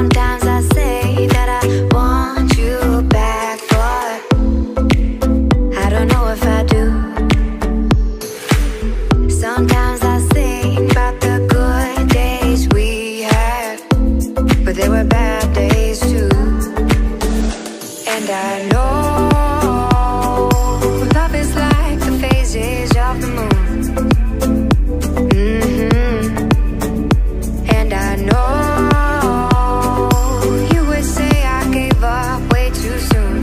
Sometimes I say that I want you back, but I don't know if I do. Sometimes I think about the good days we had, but there were bad days too. And I know love is like the phases of the moon. And I know you would say I gave up way too soon.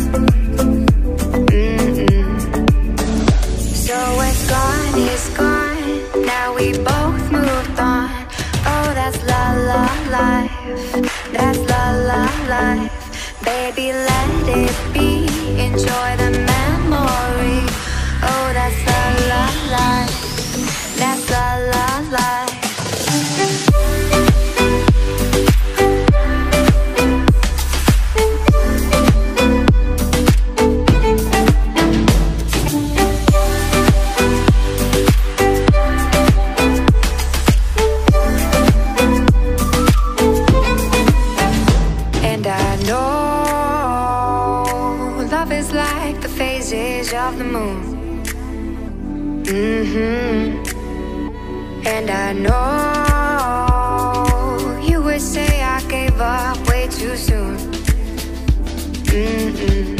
So it's gone, now we both moved on. Oh, that's la la life, that's la la life. Baby, let it be, enjoy the memory. Oh, that's la la life, that's la la life. And I know love is like the phases of the moon. And I know you would say I gave up way too soon.